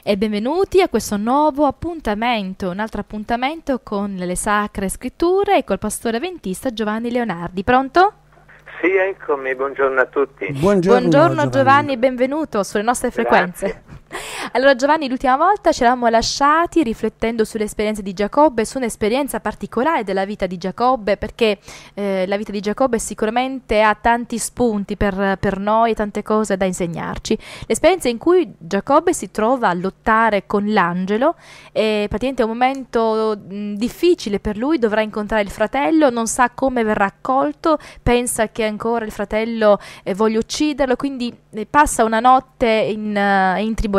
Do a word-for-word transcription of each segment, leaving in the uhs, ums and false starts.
E benvenuti a questo nuovo appuntamento, un altro appuntamento con le Sacre Scritture e col pastore avventista Giovanni Leonardi. Pronto? Sì, eccomi, buongiorno a tutti. Buongiorno, buongiorno Giovanni. Giovanni, benvenuto sulle nostre frequenze. Grazie. Allora Giovanni, l'ultima volta ci eravamo lasciati riflettendo sulle esperienze di Giacobbe, su un'esperienza particolare della vita di Giacobbe, perché eh, la vita di Giacobbe sicuramente ha tanti spunti per, per noi, tante cose da insegnarci. L'esperienza in cui Giacobbe si trova a lottare con l'angelo è praticamente un momento mh, difficile per lui, dovrà incontrare il fratello, non sa come verrà accolto, pensa che ancora il fratello eh, voglia ucciderlo, quindi eh, passa una notte in, uh, in tribolazione.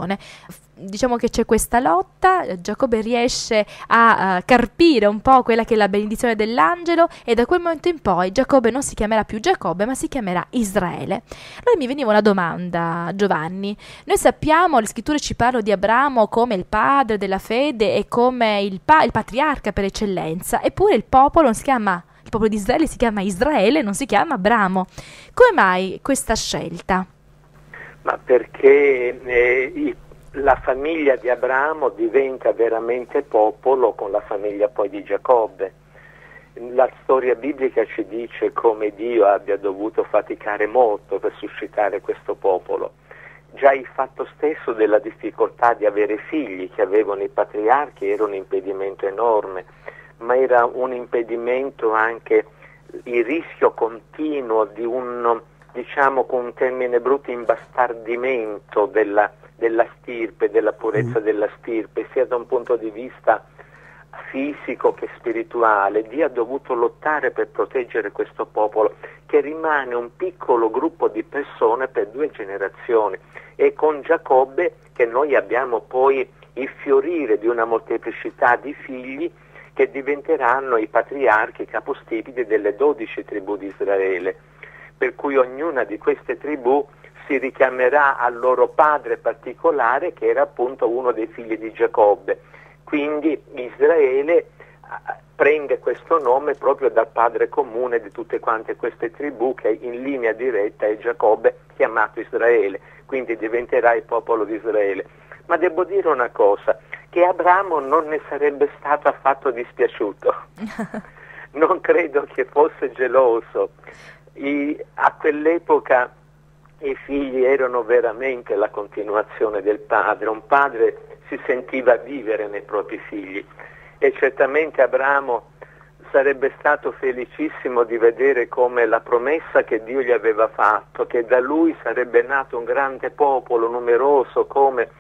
Diciamo che c'è questa lotta, Giacobbe riesce a uh, carpire un po' quella che è la benedizione dell'angelo e da quel momento in poi Giacobbe non si chiamerà più Giacobbe ma si chiamerà Israele. Allora mi veniva una domanda, Giovanni. Noi sappiamo, le scritture ci parlano di Abramo come il padre della fede e come il, pa- il patriarca per eccellenza, eppure il popolo non si chiama, il popolo di Israele si chiama Israele, non si chiama Abramo. Come mai questa scelta? Ma perché eh, i, la famiglia di Abramo diventa veramente popolo con la famiglia poi di Giacobbe. La storia biblica ci dice come Dio abbia dovuto faticare molto per suscitare questo popolo. Già il fatto stesso della difficoltà di avere figli che avevano i patriarchi era un impedimento enorme, ma era un impedimento anche il rischio continuo di un, diciamo con un termine brutto, imbastardimento della, della stirpe, della purezza mm. della stirpe, sia da un punto di vista fisico che spirituale. Dio ha dovuto lottare per proteggere questo popolo, che rimane un piccolo gruppo di persone per due generazioni, e con Giacobbe che noi abbiamo poi il fiorire di una molteplicità di figli che diventeranno i patriarchi capostipiti delle dodici tribù di Israele, per cui ognuna di queste tribù si richiamerà al loro padre particolare, che era appunto uno dei figli di Giacobbe. Quindi Israele prende questo nome proprio dal padre comune di tutte quante queste tribù, che in linea diretta è Giacobbe, chiamato Israele, quindi diventerà il popolo di Israele. Ma devo dire una cosa, che Abramo non ne sarebbe stato affatto dispiaciuto, non credo che fosse geloso. I, a quell'epoca i figli erano veramente la continuazione del padre, un padre si sentiva vivere nei propri figli, e certamente Abramo sarebbe stato felicissimo di vedere come la promessa che Dio gli aveva fatto, che da lui sarebbe nato un grande popolo numeroso come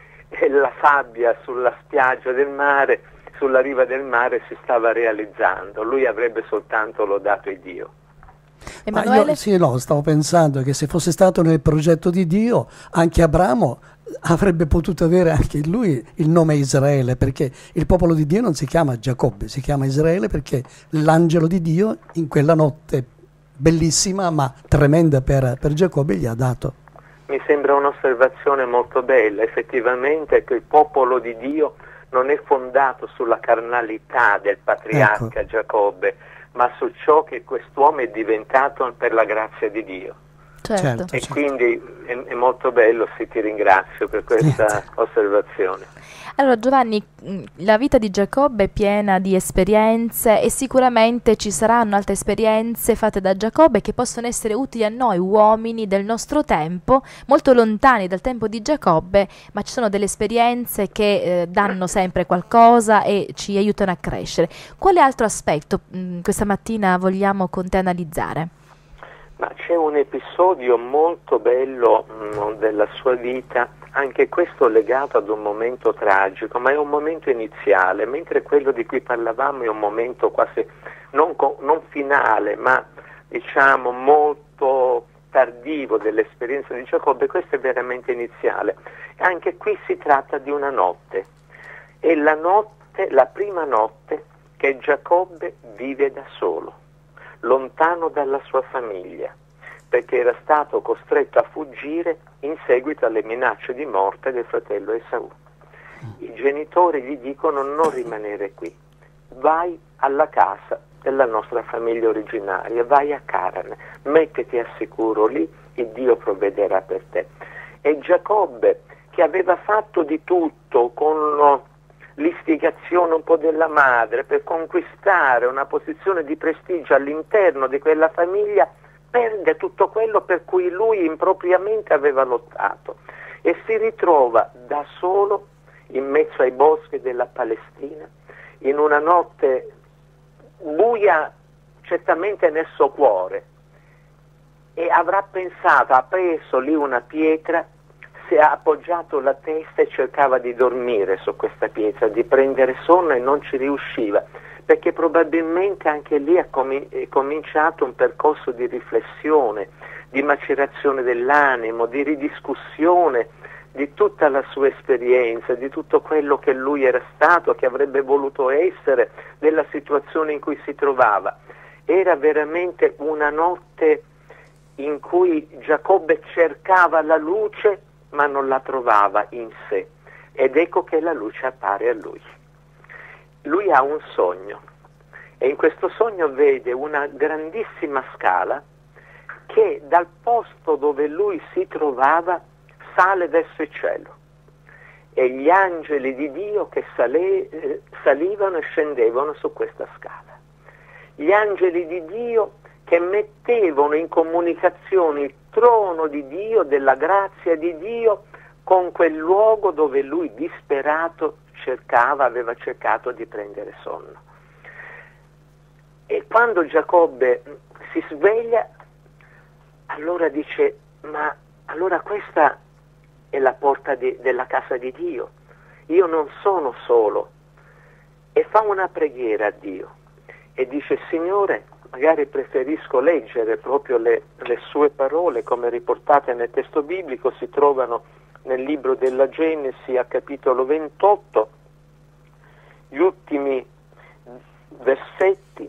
la sabbia sulla spiaggia del mare, sulla riva del mare, si stava realizzando. Lui avrebbe soltanto lodato il Dio. Emanuele? Io, sì, no, stavo pensando che se fosse stato nel progetto di Dio, anche Abramo avrebbe potuto avere anche lui il nome Israele, perché il popolo di Dio non si chiama Giacobbe, si chiama Israele perché l'angelo di Dio in quella notte bellissima ma tremenda per, per Giacobbe gli ha dato. Mi sembra un'osservazione molto bella, effettivamente, che il popolo di Dio non è fondato sulla carnalità del patriarca ecco. Giacobbe, ma su ciò che quest'uomo è diventato per la grazia di Dio. Certo. E certo. quindi è, è molto bello, sì, ti ringrazio per questa Niente. osservazione. Allora Giovanni, la vita di Giacobbe è piena di esperienze e sicuramente ci saranno altre esperienze fatte da Giacobbe che possono essere utili a noi uomini del nostro tempo, molto lontani dal tempo di Giacobbe, ma ci sono delle esperienze che eh, danno sempre qualcosa e ci aiutano a crescere. Quale altro aspetto mh, questa mattina vogliamo con te analizzare? Ma c'è un episodio molto bello mh, della sua vita, anche questo legato ad un momento tragico, ma è un momento iniziale, mentre quello di cui parlavamo è un momento quasi non, non finale, ma diciamo molto tardivo dell'esperienza di Giacobbe. Questo è veramente iniziale. Anche qui si tratta di una notte, è la notte, la prima notte che Giacobbe vive da solo, lontano dalla sua famiglia, perché era stato costretto a fuggire in seguito alle minacce di morte del fratello Esaù. I genitori gli dicono: non rimanere qui, vai alla casa della nostra famiglia originaria, vai a Carane, mettiti al sicuro lì e Dio provvederà per te. E Giacobbe che aveva fatto di tutto con l'istigazione un po' della madre per conquistare una posizione di prestigio all'interno di quella famiglia, perde tutto quello per cui lui impropriamente aveva lottato e si ritrova da solo in mezzo ai boschi della Palestina, in una notte buia certamente nel suo cuore, e avrà pensato, ha preso lì una pietra, si è appoggiato la testa e cercava di dormire su questa pietra, di prendere sonno, e non ci riusciva, perché probabilmente anche lì ha com- è cominciato un percorso di riflessione, di macerazione dell'animo, di ridiscussione di tutta la sua esperienza, di tutto quello che lui era stato, che avrebbe voluto essere, della situazione in cui si trovava. Era veramente una notte in cui Giacobbe cercava la luce ma non la trovava in sé, ed ecco che la luce appare a lui. Lui ha un sogno e in questo sogno vede una grandissima scala che dal posto dove lui si trovava sale verso il cielo, e gli angeli di Dio che sale, eh, salivano e scendevano su questa scala. Gli angeli di Dio che mettevano in comunicazione il trono di Dio, della grazia di Dio, con quel luogo dove lui disperato cercava, aveva cercato di prendere sonno. E quando Giacobbe si sveglia, allora dice: ma allora questa è la porta di, della casa di Dio, io non sono solo. E fa una preghiera a Dio e dice: Signore, magari preferisco leggere proprio le, le sue parole come riportate nel testo biblico, si trovano nel libro della Genesi a capitolo ventotto, gli ultimi versetti.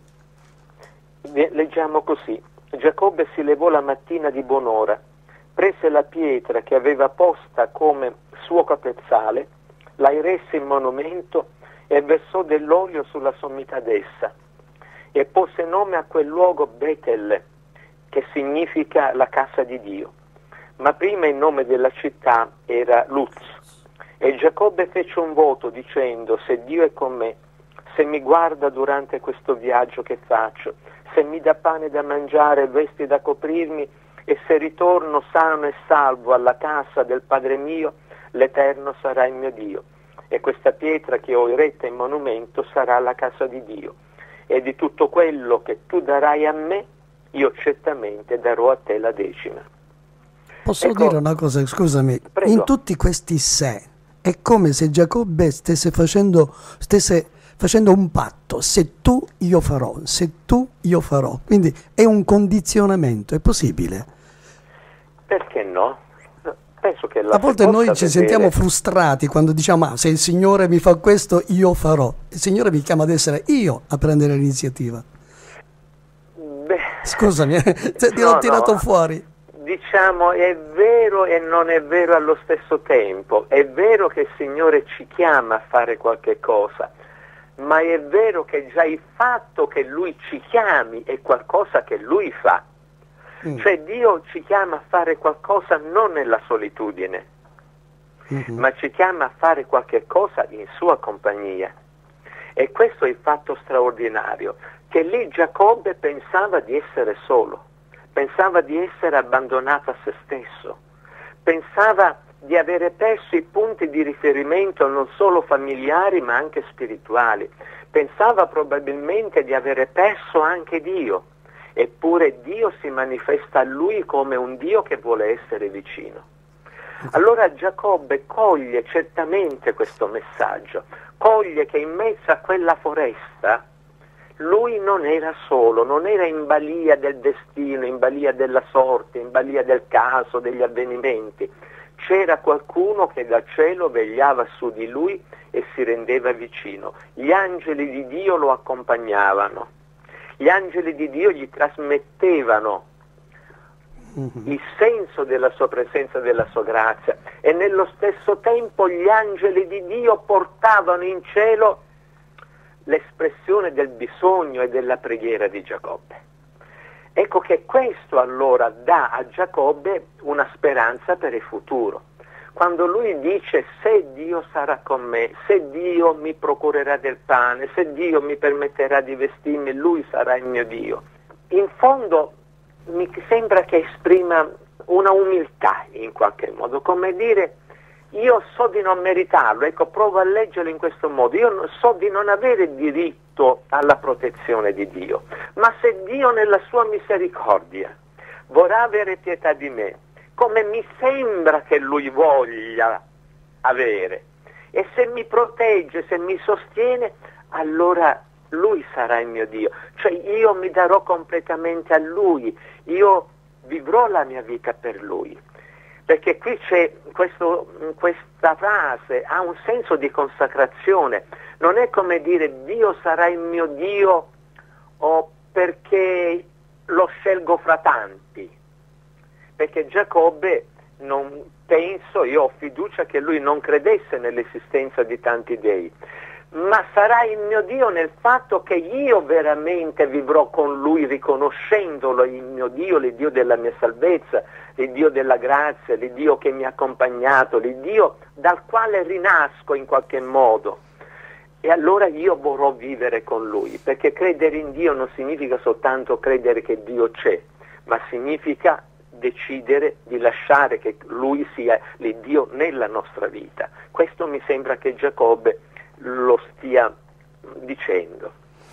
Leggiamo così: Giacobbe si levò la mattina di buon'ora, prese la pietra che aveva posta come suo capezzale, la eresse in monumento e versò dell'olio sulla sommità d'essa, e pose nome a quel luogo Betel, che significa la casa di Dio. Ma prima il nome della città era Luz. E Giacobbe fece un voto dicendo: se Dio è con me, se mi guarda durante questo viaggio che faccio, se mi dà pane da mangiare e vesti da coprirmi, e se ritorno sano e salvo alla casa del Padre mio, l'Eterno sarà il mio Dio, e questa pietra che ho eretta in monumento sarà la casa di Dio. E di tutto quello che tu darai a me, io certamente darò a te la decima. Posso ecco, dire una cosa, scusami? Prego. In tutti questi se, è come se Giacobbe stesse facendo, stesse facendo un patto: se tu, io farò, se tu, io farò. Quindi è un condizionamento, è possibile? Perché no? Penso che la A volte noi ci vedere... sentiamo frustrati quando diciamo: ma se il Signore mi fa questo, io farò. Il Signore mi chiama ad essere io a prendere l'iniziativa. Beh, Scusami, ti no, ho tirato no. fuori. Diciamo, è vero e non è vero allo stesso tempo. È vero che il Signore ci chiama a fare qualche cosa, ma è vero che già il fatto che Lui ci chiami è qualcosa che Lui fa. Mm. Cioè Dio ci chiama a fare qualcosa non nella solitudine, mm-hmm. ma ci chiama a fare qualche cosa in sua compagnia. E questo è il fatto straordinario, che lì Giacobbe pensava di essere solo, pensava di essere abbandonato a se stesso, pensava di avere perso i punti di riferimento non solo familiari ma anche spirituali, pensava probabilmente di avere perso anche Dio. Eppure Dio si manifesta a lui come un Dio che vuole essere vicino. Allora Giacobbe coglie certamente questo messaggio, coglie che in mezzo a quella foresta lui non era solo, non era in balia del destino, in balia della sorte, in balia del caso, degli avvenimenti. C'era qualcuno che dal cielo vegliava su di lui e si rendeva vicino. Gli angeli di Dio lo accompagnavano. Gli angeli di Dio gli trasmettevano mm-hmm. il senso della sua presenza e della sua grazia, e nello stesso tempo gli angeli di Dio portavano in cielo l'espressione del bisogno e della preghiera di Giacobbe. Ecco che questo allora dà a Giacobbe una speranza per il futuro. Quando lui dice se Dio sarà con me, se Dio mi procurerà del pane, se Dio mi permetterà di vestirmi, lui sarà il mio Dio. In fondo mi sembra che esprima una umiltà in qualche modo, come dire io so di non meritarlo, ecco, provo a leggerlo in questo modo, io so di non avere diritto alla protezione di Dio, ma se Dio nella sua misericordia vorrà avere pietà di me, come mi sembra che lui voglia avere, e se mi protegge, se mi sostiene, allora lui sarà il mio Dio, cioè io mi darò completamente a lui, io vivrò la mia vita per lui. Perché qui c'è questo, questa frase, ha un senso di consacrazione, non è come dire Dio sarà il mio Dio o perché lo scelgo fra tanti, perché Giacobbe, non penso, io ho fiducia che lui non credesse nell'esistenza di tanti dei, ma sarà il mio Dio nel fatto che io veramente vivrò con lui riconoscendolo il mio Dio, l'Iddio della mia salvezza, l'Iddio della grazia, l'Iddio che mi ha accompagnato, l'Iddio dal quale rinasco in qualche modo. E allora io vorrò vivere con lui, perché credere in Dio non significa soltanto credere che Dio c'è, ma significa decidere di lasciare che lui sia l'Iddio nella nostra vita. Questo mi sembra che Giacobbe lo stia dicendo.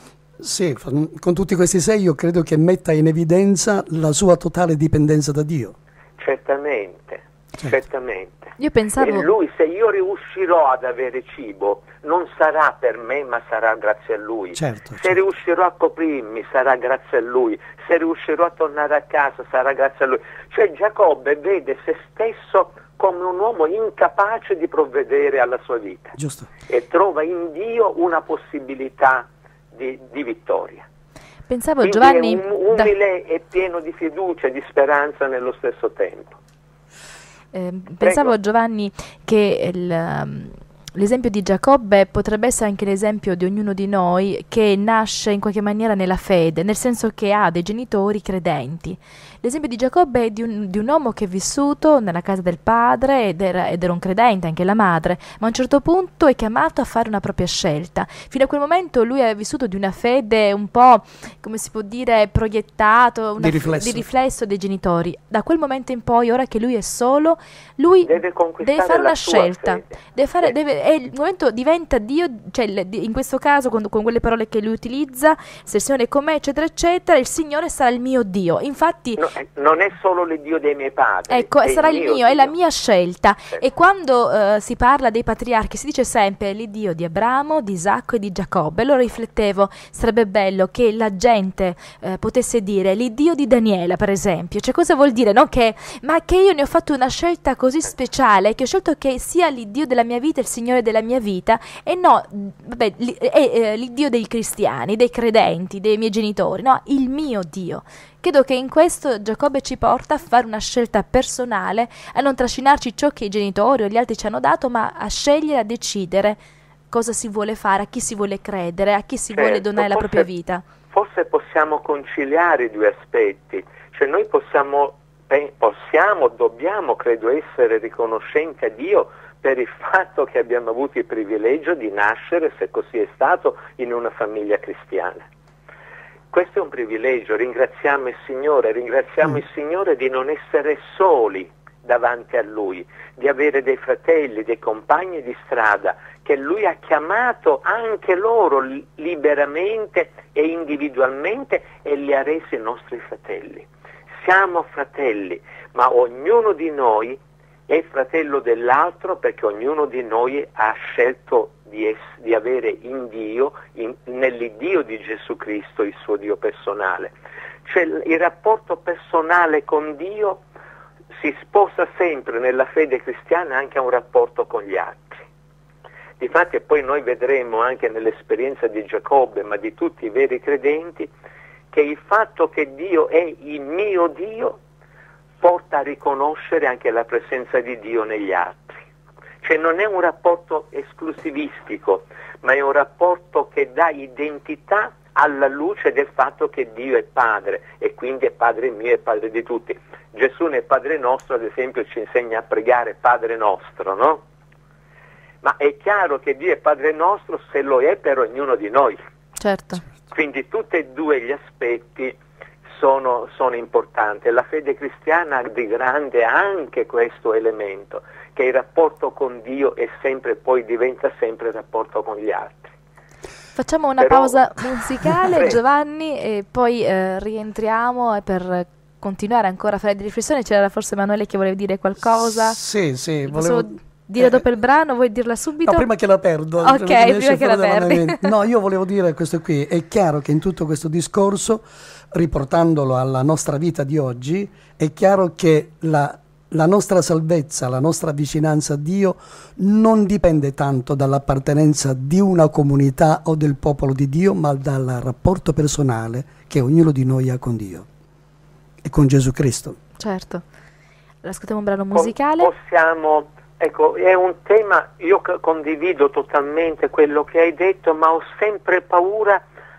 Sì, con tutti questi sei io credo che metta in evidenza la sua totale dipendenza da Dio. Certamente, certo. certamente. Io pensavo... E lui, se io riuscirò ad avere cibo, non sarà per me, ma sarà grazie a lui. Certo, se certo. riuscirò a coprirmi, sarà grazie a lui. Se riuscirò a tornare a casa, sarà grazie a lui. Cioè Giacobbe vede se stesso come un uomo incapace di provvedere alla sua vita. Giusto. E trova in Dio una possibilità di, di vittoria. Pensavo, Quindi Giovanni, è um, umile da... e pieno di fiducia e di speranza nello stesso tempo. Eh, pensavo, Giovanni, che il, um, l'esempio di Giacobbe potrebbe essere anche l'esempio di ognuno di noi che nasce in qualche maniera nella fede, nel senso che ha dei genitori credenti. L'esempio di Giacobbe è di un, di un uomo che è vissuto nella casa del padre ed era, ed era un credente, anche la madre, ma a un certo punto è chiamato a fare una propria scelta. Fino a quel momento lui aveva vissuto di una fede un po', come si può dire, proiettato, una di, riflesso. F- di riflesso dei genitori. Da quel momento in poi, ora che lui è solo, lui deve, deve fare una scelta. Fede. Deve fare, sì. deve, e il momento diventa Dio, cioè in questo caso con, con quelle parole che lui utilizza, se il Signore è con me, eccetera, eccetera, il Signore sarà il mio Dio. Infatti... No. Non è solo l'Iddio dei miei padri. Ecco, sarà il mio, mio è la mia scelta. Certo. E quando uh, si parla dei patriarchi si dice sempre l'Iddio di Abramo, di Isacco e di Giacobbe. Allora riflettevo, sarebbe bello che la gente uh, potesse dire l'Iddio di Daniela, per esempio. Cioè, cosa vuol dire? No? Che, ma che io ne ho fatto una scelta così speciale, che ho scelto che sia l'Iddio della mia vita, il Signore della mia vita, e no, vabbè, l- è, è l'Iddio dei cristiani, dei credenti, dei miei genitori, no, il mio Dio. Credo che in questo Giacobbe ci porta a fare una scelta personale, a non trascinarci ciò che i genitori o gli altri ci hanno dato, ma a scegliere, a decidere cosa si vuole fare, a chi si vuole credere, a chi si certo, vuole donare forse, la propria vita. Forse possiamo conciliare i due aspetti, cioè noi possiamo, possiamo, dobbiamo, credo, essere riconoscenti a Dio per il fatto che abbiamo avuto il privilegio di nascere, se così è stato, in una famiglia cristiana. Questo è un privilegio, ringraziamo il Signore, ringraziamo mm. il Signore di non essere soli davanti a Lui, di avere dei fratelli, dei compagni di strada, che Lui ha chiamato anche loro liberamente e individualmente e li ha resi nostri fratelli. Siamo fratelli, ma ognuno di noi è fratello dell'altro perché ognuno di noi ha scelto Di, es- di avere in Dio, in, nell'Iddio di Gesù Cristo, il suo Dio personale. Cioè il rapporto personale con Dio si sposa sempre nella fede cristiana anche a un rapporto con gli altri. Difatti poi noi vedremo anche nell'esperienza di Giacobbe, ma di tutti i veri credenti, che il fatto che Dio è il mio Dio porta a riconoscere anche la presenza di Dio negli altri. Cioè non è un rapporto esclusivistico, ma è un rapporto che dà identità alla luce del fatto che Dio è Padre e quindi è Padre mio e Padre di tutti. Gesù nel Padre nostro, ad esempio, ci insegna a pregare Padre nostro, no? Ma è chiaro che Dio è Padre nostro se lo è per ognuno di noi. Certo. Quindi tutti e due gli aspetti sono, sono importanti. La fede cristiana ha di grande anche questo elemento, che il rapporto con Dio è sempre, poi diventa sempre il rapporto con gli altri. Facciamo una Però... pausa musicale, Giovanni, e poi eh, rientriamo per continuare ancora a fare delle riflessioni. C'era forse Emanuele che voleva dire qualcosa? Sì, sì, volevo dire eh, dopo il brano, vuoi dirla subito? No, prima che la perdo. Ok, prima, prima che la perdi. No, io volevo dire questo qui. È chiaro che in tutto questo discorso, riportandolo alla nostra vita di oggi, è chiaro che la, la nostra salvezza, la nostra vicinanza a Dio non dipende tanto dall'appartenenza di una comunità o del popolo di Dio, ma dal rapporto personale che ognuno di noi ha con Dio e con Gesù Cristo. Certo. Ascoltiamo un brano musicale. Possiamo, ecco, è un tema, io condivido totalmente quello che hai detto, ma ho sempre paura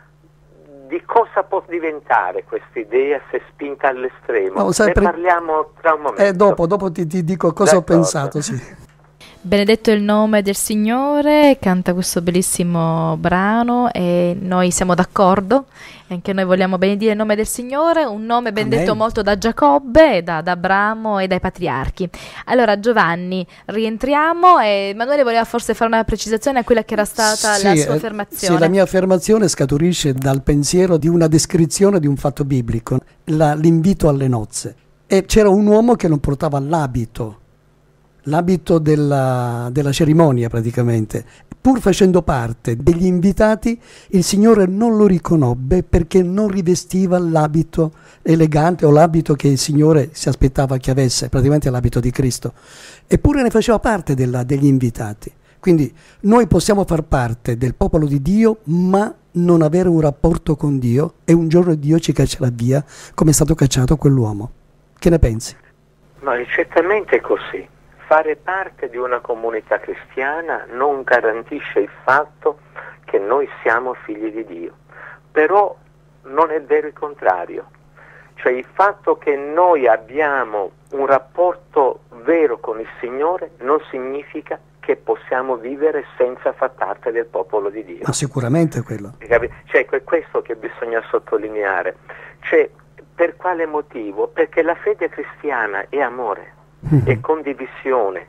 di cosa può diventare questa idea se spinta all'estremo. No, sai, ne pre... parliamo tra un momento. Eh, dopo, dopo ti, ti dico cosa D'accordo. ho pensato, sì. Benedetto è il nome del Signore, canta questo bellissimo brano e noi siamo d'accordo, anche noi vogliamo benedire il nome del Signore, un nome benedetto Amen. molto da Giacobbe, da, da Abramo e dai patriarchi. Allora Giovanni, rientriamo e Emanuele voleva forse fare una precisazione a quella che era stata sì, la sua affermazione. Sì, la mia affermazione scaturisce dal pensiero di una descrizione di un fatto biblico, la, l'invito alle nozze. E c'era un uomo che non portava l'abito, l'abito della, della cerimonia praticamente. Pur facendo parte degli invitati, il Signore non lo riconobbe perché non rivestiva l'abito elegante o l'abito che il Signore si aspettava che avesse, praticamente l'abito di Cristo. Eppure ne faceva parte della, degli invitati. Quindi noi possiamo far parte del popolo di Dio, ma non avere un rapporto con Dio, e un giorno Dio ci caccerà via come è stato cacciato quell'uomo. Che ne pensi? Ma è certamente così. Fare parte di una comunità cristiana non garantisce il fatto che noi siamo figli di Dio, però non è vero il contrario, cioè il fatto che noi abbiamo un rapporto vero con il Signore non significa che possiamo vivere senza far parte del popolo di Dio. Ma sicuramente quello. Cioè, è questo che bisogna sottolineare. Cioè, per quale motivo? Perché la fede cristiana è amore. E condivisione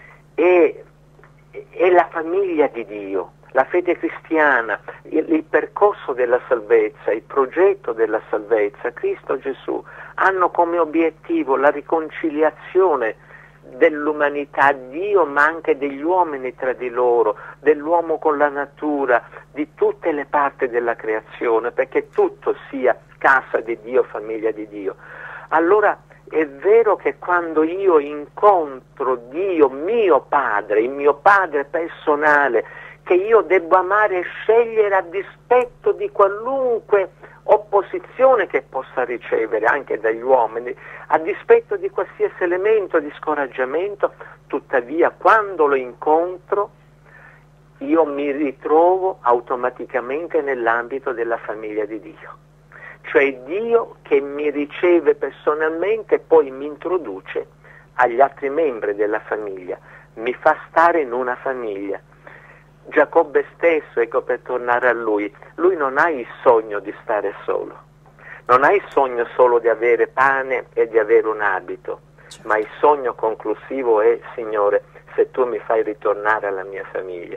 e, e la famiglia di Dio, la fede cristiana, il, il percorso della salvezza, il progetto della salvezza, Cristo Gesù hanno come obiettivo la riconciliazione dell'umanità a Dio, ma anche degli uomini tra di loro, dell'uomo con la natura, di tutte le parti della creazione, perché tutto sia casa di Dio, famiglia di Dio. Allora è vero che quando io incontro Dio, mio Padre, il mio Padre personale, che io debbo amare e scegliere a dispetto di qualunque opposizione che possa ricevere anche dagli uomini, a dispetto di qualsiasi elemento di scoraggiamento, tuttavia quando lo incontro io mi ritrovo automaticamente nell'ambito della famiglia di Dio. Cioè Dio che mi riceve personalmente e poi mi introduce agli altri membri della famiglia, mi fa stare in una famiglia. Giacobbe stesso, ecco, per tornare a lui, lui non ha il sogno di stare solo, non ha il sogno solo di avere pane e di avere un abito, ma il sogno conclusivo è: Signore, se tu mi fai ritornare alla mia famiglia.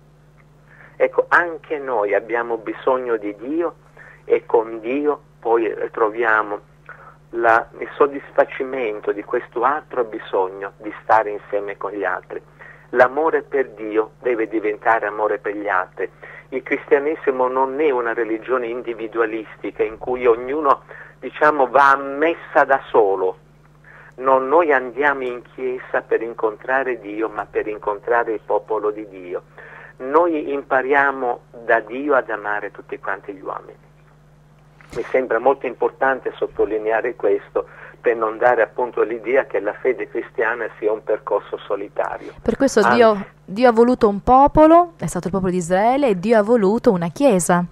Ecco, anche noi abbiamo bisogno di Dio, e con Dio poi troviamo la, il soddisfacimento di questo altro bisogno di stare insieme con gli altri. L'amore per Dio deve diventare amore per gli altri. Il cristianesimo non è una religione individualistica in cui ognuno, diciamo, va a messa da solo. Non, noi andiamo in chiesa per incontrare Dio, ma per incontrare il popolo di Dio. Noi impariamo da Dio ad amare tutti quanti gli uomini. Mi sembra molto importante sottolineare questo, per non dare appunto l'idea che la fede cristiana sia un percorso solitario. Per questo Dio, Dio ha voluto un popolo, è stato il popolo di Israele, e Dio ha voluto una chiesa,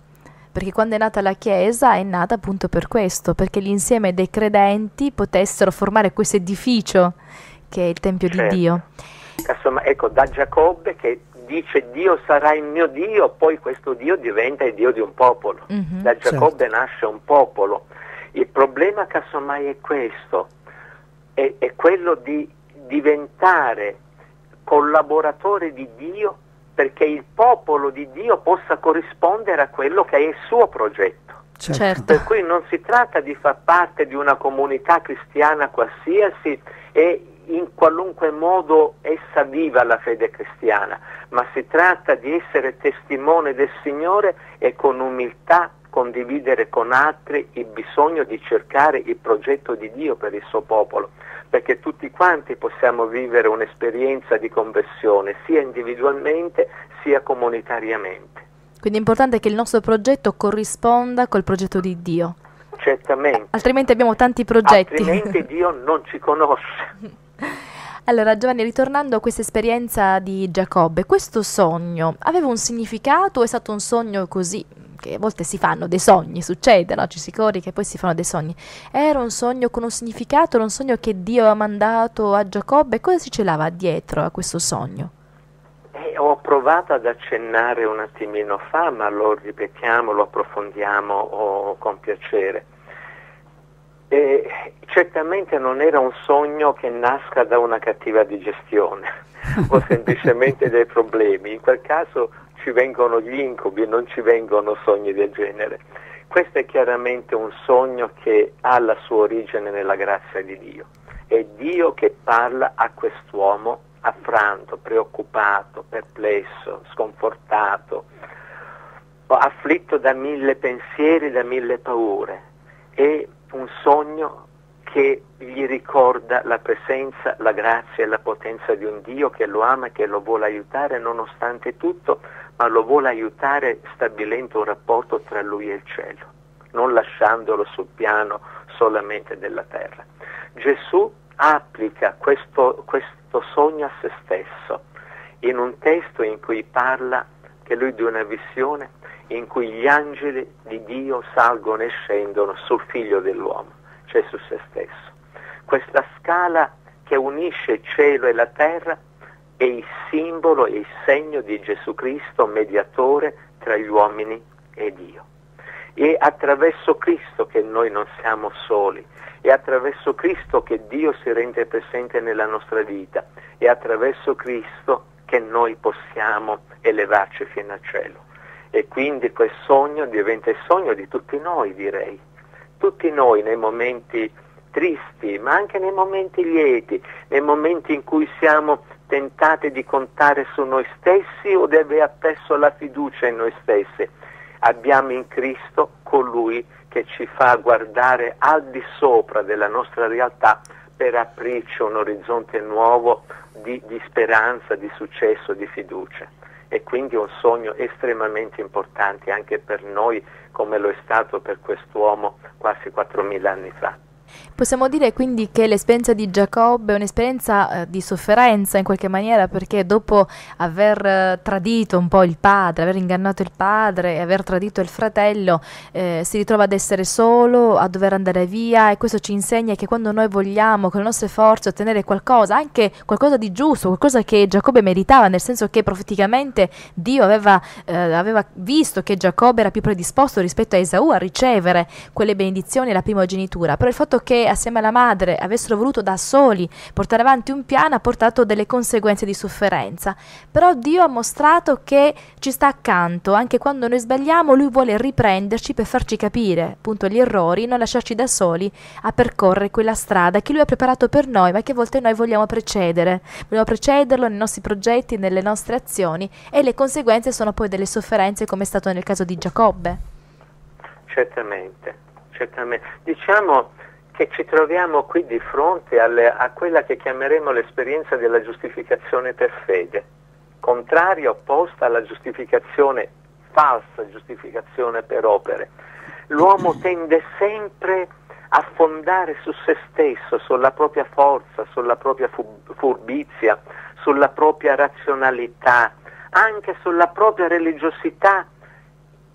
perché quando è nata la Chiesa è nata appunto per questo, perché l'insieme dei credenti potessero formare questo edificio che è il Tempio certo. di Dio. Insomma, ecco, da Giacobbe che dice Dio sarà il mio Dio, poi questo Dio diventa il Dio di un popolo. Mm-hmm, da Giacobbe certo. nasce un popolo. Il problema casomai è questo, è, è quello di diventare collaboratore di Dio perché il popolo di Dio possa corrispondere a quello che è il suo progetto. Certo. Per cui non si tratta di far parte di una comunità cristiana qualsiasi e in qualunque modo essa viva la fede cristiana, ma si tratta di essere testimone del Signore e con umiltà condividere con altri il bisogno di cercare il progetto di Dio per il suo popolo, perché tutti quanti possiamo vivere un'esperienza di conversione, sia individualmente sia comunitariamente. Quindi è importante che il nostro progetto corrisponda col progetto di Dio. Certamente. Altrimenti abbiamo tanti progetti. Altrimenti Dio non ci conosce. Allora Giovanni, ritornando a questa esperienza di Giacobbe, questo sogno aveva un significato o è stato un sogno così, che a volte si fanno dei sogni, succede, no? Ci si corre che poi si fanno dei sogni. Era un sogno con un significato, era un sogno che Dio ha mandato a Giacobbe? Cosa si celava dietro a questo sogno? Eh, ho provato ad accennare un attimino fa, ma lo ripetiamo, lo approfondiamo oh, con piacere. Eh, certamente non era un sogno che nasca da una cattiva digestione o semplicemente dei problemi. In quel caso ci vengono gli incubi, non ci vengono sogni del genere. Questo è chiaramente un sogno che ha la sua origine nella grazia di Dio. È Dio che parla a quest'uomo affranto, preoccupato, perplesso, sconfortato, afflitto da mille pensieri, da mille paure. È un sogno che gli ricorda la presenza, la grazia e la potenza di un Dio che lo ama e che lo vuole aiutare nonostante tutto, ma lo vuole aiutare stabilendo un rapporto tra lui e il cielo, non lasciandolo sul piano solamente della terra. Gesù applica questo, questo sogno a se stesso in un testo in cui parla che lui di una visione in cui gli angeli di Dio salgono e scendono sul figlio dell'uomo, cioè su se stesso. Questa scala che unisce il cielo e la terra è il simbolo e il segno di Gesù Cristo, mediatore tra gli uomini e Dio. È attraverso Cristo che noi non siamo soli, è attraverso Cristo che Dio si rende presente nella nostra vita, è attraverso Cristo che noi possiamo elevarci fino al cielo. E quindi quel sogno diventa il sogno di tutti noi, direi. Tutti noi nei momenti tristi, ma anche nei momenti lieti, nei momenti in cui siamo tentati di contare su noi stessi o di aver perso la fiducia in noi stessi. Abbiamo in Cristo colui che ci fa guardare al di sopra della nostra realtà per aprirci un orizzonte nuovo di, di speranza, di successo, di fiducia. E quindi è un sogno estremamente importante anche per noi, come lo è stato per quest'uomo quasi quattromila anni fa. Possiamo dire quindi che l'esperienza di Giacobbe è un'esperienza eh, di sofferenza in qualche maniera, perché dopo aver eh, tradito un po' il padre, aver ingannato il padre e aver tradito il fratello, eh, si ritrova ad essere solo, a dover andare via, e questo ci insegna che quando noi vogliamo con le nostre forze ottenere qualcosa, anche qualcosa di giusto, qualcosa che Giacobbe meritava, nel senso che profeticamente Dio aveva, eh, aveva visto che Giacobbe era più predisposto rispetto a Esaù a ricevere quelle benedizioni e la primogenitura, però il fatto che assieme alla madre avessero voluto da soli portare avanti un piano ha portato delle conseguenze di sofferenza. Però Dio ha mostrato che ci sta accanto, anche quando noi sbagliamo Lui vuole riprenderci per farci capire appunto gli errori, non lasciarci da soli a percorrere quella strada che Lui ha preparato per noi, ma che a volte noi vogliamo precedere vogliamo precederlo nei nostri progetti, nelle nostre azioni, e le conseguenze sono poi delle sofferenze, come è stato nel caso di Giacobbe. Certamente, certamente. Diciamo che ci troviamo qui di fronte alle, a quella che chiameremo l'esperienza della giustificazione per fede, contraria, opposta alla giustificazione falsa, giustificazione per opere. L'uomo tende sempre a fondare su se stesso, sulla propria forza, sulla propria furbizia, sulla propria razionalità, anche sulla propria religiosità,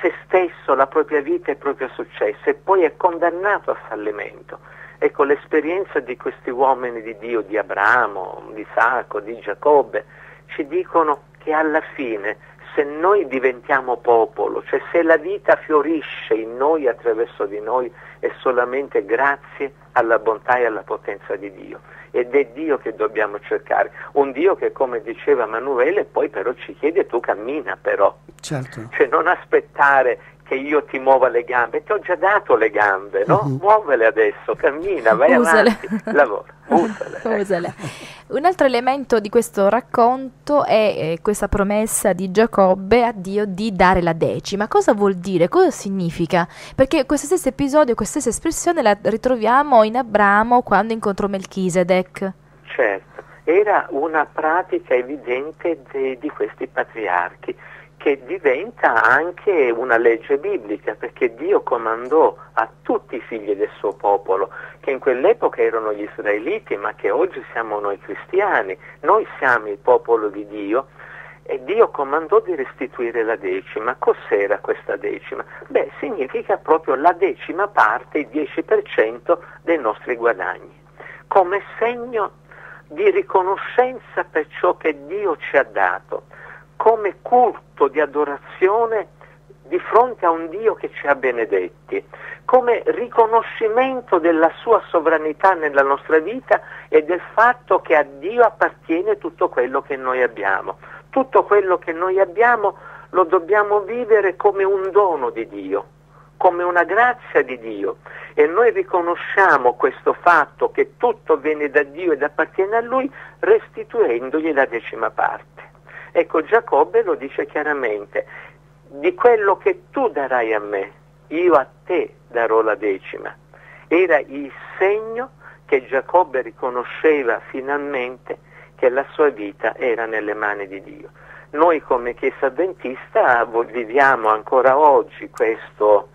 se stesso, la propria vita e il proprio successo, e poi è condannato al fallimento. Ecco, l'esperienza di questi uomini di Dio, di Abramo, di Isacco, di Giacobbe, ci dicono che alla fine, se noi diventiamo popolo, cioè se la vita fiorisce in noi attraverso di noi, è solamente grazie alla bontà e alla potenza di Dio. Ed è Dio che dobbiamo cercare, un Dio che, come diceva Emanuele, poi però ci chiede: tu cammina però, certo. Cioè non aspettare che io ti muova le gambe, ti ho già dato le gambe, no? Uh-huh. Muovele adesso, cammina, vai Usale. avanti, lavora, usale. Usale. Un altro elemento di questo racconto è eh, questa promessa di Giacobbe a Dio di dare la decima. Cosa vuol dire? Cosa significa? Perché questo stesso episodio, questa stessa espressione la ritroviamo in Abramo quando incontrò Melchisedec. Certo, era una pratica evidente de, di questi patriarchi, che diventa anche una legge biblica, perché Dio comandò a tutti i figli del suo popolo, che in quell'epoca erano gli israeliti, ma che oggi siamo noi cristiani, noi siamo il popolo di Dio, e Dio comandò di restituire la decima. Cos'era questa decima? Beh, significa proprio la decima parte, il dieci per cento dei nostri guadagni, come segno di riconoscenza per ciò che Dio ci ha dato, come culto di adorazione di fronte a un Dio che ci ha benedetti, come riconoscimento della sua sovranità nella nostra vita e del fatto che a Dio appartiene tutto quello che noi abbiamo. Tutto quello che noi abbiamo lo dobbiamo vivere come un dono di Dio, come una grazia di Dio, e noi riconosciamo questo fatto che tutto viene da Dio ed appartiene a Lui, restituendogli la decima parte. Ecco, Giacobbe lo dice chiaramente: di quello che tu darai a me, io a te darò la decima. Era il segno che Giacobbe riconosceva finalmente che la sua vita era nelle mani di Dio. Noi come Chiesa Adventista viviamo ancora oggi questo,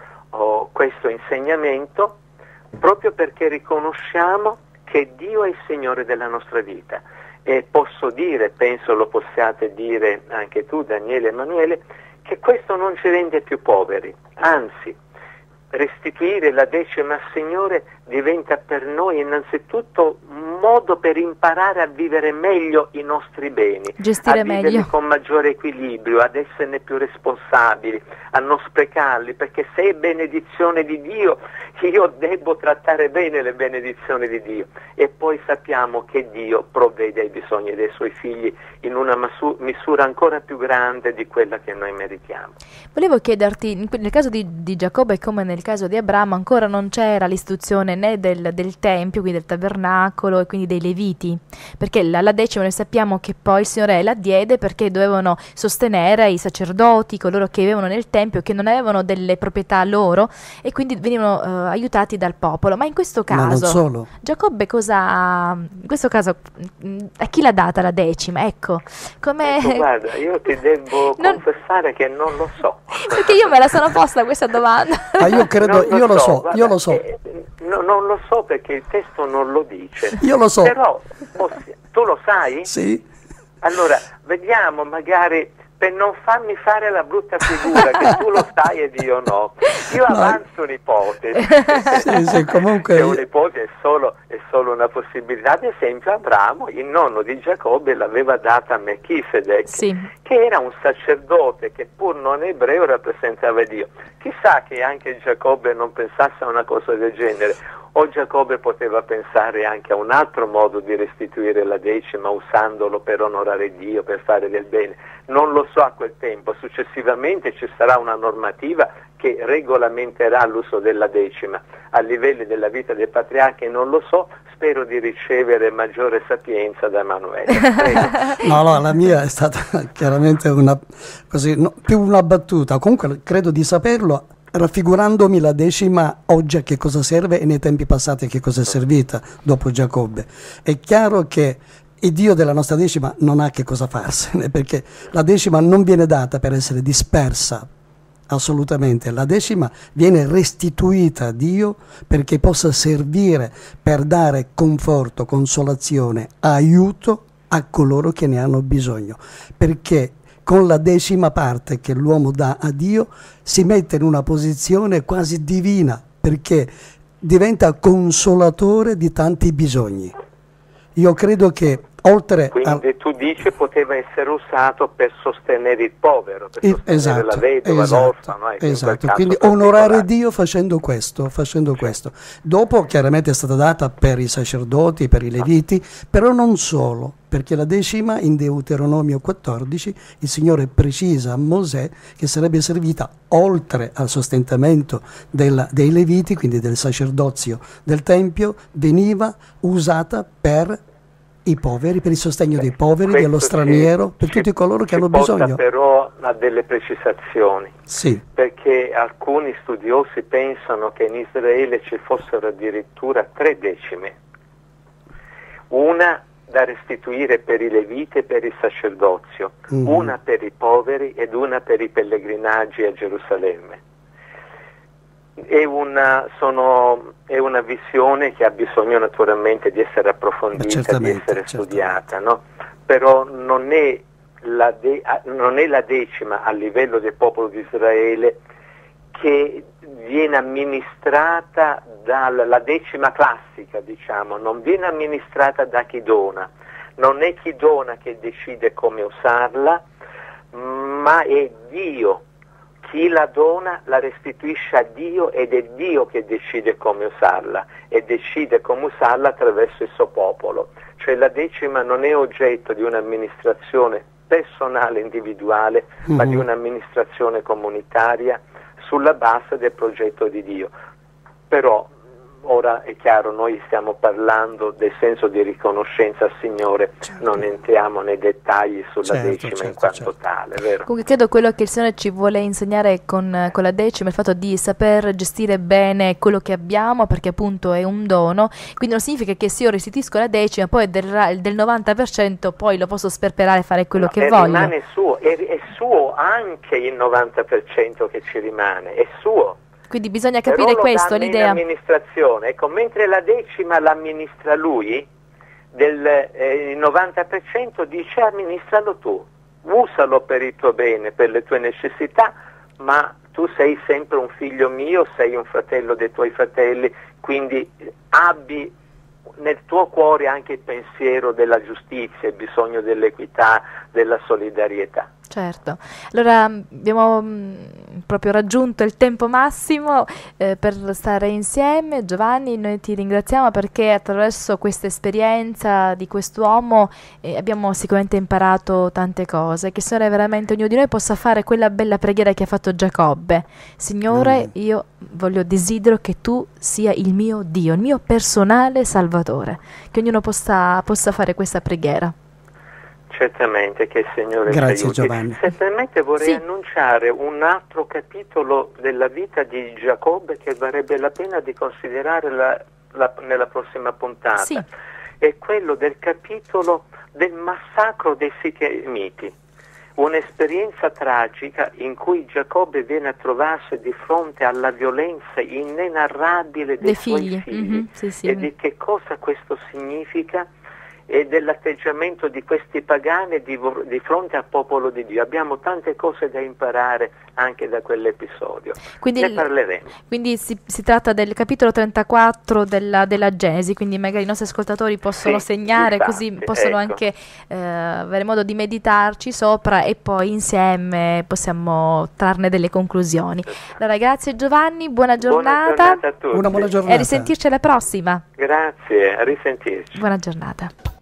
oh, questo insegnamento, proprio perché riconosciamo che Dio è il Signore della nostra vita. E posso dire, penso lo possiate dire anche tu, Daniele e Emanuele, che questo non ci rende più poveri, anzi, restituire la decima al Signore diventa per noi innanzitutto un modo per imparare a vivere meglio i nostri beni, gestire a viverli meglio con maggiore equilibrio, ad esserne più responsabili, a non sprecarli, perché se è benedizione di Dio, io devo trattare bene le benedizioni di Dio. E poi sappiamo che Dio provvede ai bisogni dei suoi figli in una masu- misura ancora più grande di quella che noi meritiamo. Volevo chiederti, nel caso di, di Giacobbe come nel caso di Abramo, ancora non c'era l'istituzione né del, del Tempio, quindi del Tabernacolo, e quindi dei Leviti, perché la, la decima noi sappiamo che poi il Signore la diede perché dovevano sostenere i sacerdoti, coloro che vivevano nel Tempio, che non avevano delle proprietà loro e quindi venivano uh, aiutati dal popolo. Ma in questo caso, ma non solo. Giacobbe cosa, in questo caso, a chi l'ha data la decima? Ecco, come... ecco, guarda, io ti devo non... confessare che non lo so. Perché io me la sono posta questa domanda. Ma io credo, lo io lo so, so, guarda, io lo so. Eh, no, non lo so perché il testo non lo dice. Io lo so. Però, possi- tu lo sai? Sì. Allora, vediamo magari, per non farmi fare la brutta figura che tu lo sai ed io no. Io no. avanzo un'ipotesi. Sì, sì, comunque... Che un'ipotesi è solo, è solo una possibilità. Ad esempio Abramo, il nonno di Giacobbe, l'aveva data a Melchisedec, sì, che era un sacerdote che pur non ebreo rappresentava Dio. Chissà che anche Giacobbe non pensasse a una cosa del genere. O Giacobbe poteva pensare anche a un altro modo di restituire la decima, usandolo per onorare Dio, per fare del bene. Non lo so a quel tempo. Successivamente ci sarà una normativa che regolamenterà l'uso della decima. A livello della vita dei patriarchi non lo so, spero di ricevere maggiore sapienza da Emanuele. No, no, la mia è stata chiaramente una, così, no, più una battuta. Comunque credo di saperlo, raffigurandomi la decima oggi a che cosa serve e nei tempi passati a che cosa è servita dopo Giacobbe. È chiaro che il Dio della nostra decima non ha che cosa farsene, perché la decima non viene data per essere dispersa, assolutamente. La decima viene restituita a Dio perché possa servire per dare conforto, consolazione, aiuto a coloro che ne hanno bisogno, perché con la decima parte che l'uomo dà a Dio si mette in una posizione quasi divina, perché diventa consolatore di tanti bisogni. Io credo che oltre Quindi a... tu dici poteva essere usato per sostenere il povero, per sostenere esatto, la vedova, esatto, l'orfano. Ecco, esatto. Quindi onorare Dio facendo questo, facendo questo. Dopo chiaramente è stata data per i sacerdoti, per i leviti, però non solo, perché la decima in Deuteronomio quattordici il Signore precisa a Mosè che sarebbe servita oltre al sostentamento della, dei leviti, quindi del sacerdozio del Tempio, veniva usata per i poveri, per il sostegno dei poveri, Questo dello straniero, ci, per tutti ci, coloro che hanno porta bisogno. Però a delle precisazioni, sì. Perché alcuni studiosi pensano che in Israele ci fossero addirittura tre decime, una da restituire per i leviti e per il sacerdozio, mm-hmm. una per i poveri ed una per i pellegrinaggi a Gerusalemme. È una, sono, è una visione che ha bisogno naturalmente di essere approfondita, di essere studiata, no? Però non è, la de, non è la decima a livello del popolo di Israele che viene amministrata dalla decima classica, diciamo, non viene amministrata da chi dona, non è chi dona che decide come usarla, ma è Dio. Chi la dona la restituisce a Dio ed è Dio che decide come usarla e decide come usarla attraverso il suo popolo. Cioè la decima non è oggetto di un'amministrazione personale, individuale, mm-hmm. ma di un'amministrazione comunitaria sulla base del progetto di Dio. Però ora è chiaro, noi stiamo parlando del senso di riconoscenza al Signore, certo. Non entriamo nei dettagli sulla certo, decima certo, in quanto certo. tale, vero? Comunque credo quello che il Signore ci vuole insegnare con, con la decima, il fatto di saper gestire bene quello che abbiamo, perché appunto è un dono, quindi non significa che se io restituisco la decima, poi del, del novanta per cento poi lo posso sperperare e fare quello no, che voglio. Rimane suo, è, è suo anche il novanta per cento che ci rimane, è suo. Quindi bisogna capire questo, l'idea. Amministrazione, ecco, mentre la decima l'amministra lui, del eh, il novanta per cento dice amministralo tu, usalo per il tuo bene, per le tue necessità, ma tu sei sempre un figlio mio, sei un fratello dei tuoi fratelli, quindi abbi nel tuo cuore anche il pensiero della giustizia, il bisogno dell'equità, della solidarietà. Certo, allora abbiamo mh, proprio raggiunto il tempo massimo eh, per stare insieme. Giovanni, noi ti ringraziamo perché attraverso questa esperienza di quest'uomo eh, abbiamo sicuramente imparato tante cose, che il Signore veramente ognuno di noi possa fare quella bella preghiera che ha fatto Giacobbe. Signore, mm. io voglio, desidero che tu sia il mio Dio, il mio personale Salvatore, che ognuno possa, possa fare questa preghiera. Certamente, che il Signore Grazie, ci aiuti. Giovanni. Certamente vorrei sì. annunciare un altro capitolo della vita di Giacobbe che varrebbe la pena di considerare la, la, nella prossima puntata. Sì. È quello del capitolo del massacro dei Sichemiti, un'esperienza tragica in cui Giacobbe viene a trovarsi di fronte alla violenza inenarrabile dei, dei suoi figli, figli mm-hmm, sì, sì. e di che cosa questo significa e dell'atteggiamento di questi pagani di, di fronte al popolo di Dio. Abbiamo tante cose da imparare anche da quell'episodio. Quindi ne parleremo. Quindi si, si tratta del capitolo trentaquattro della, della Genesi, quindi magari i nostri ascoltatori possono sì, segnare, infatti, così possono ecco. anche eh, avere modo di meditarci sopra e poi insieme possiamo trarne delle conclusioni. Allora grazie Giovanni, buona giornata. Buona giornata a tutti. Una buona giornata. E a risentirci alla prossima. Grazie, a risentirci. Buona giornata.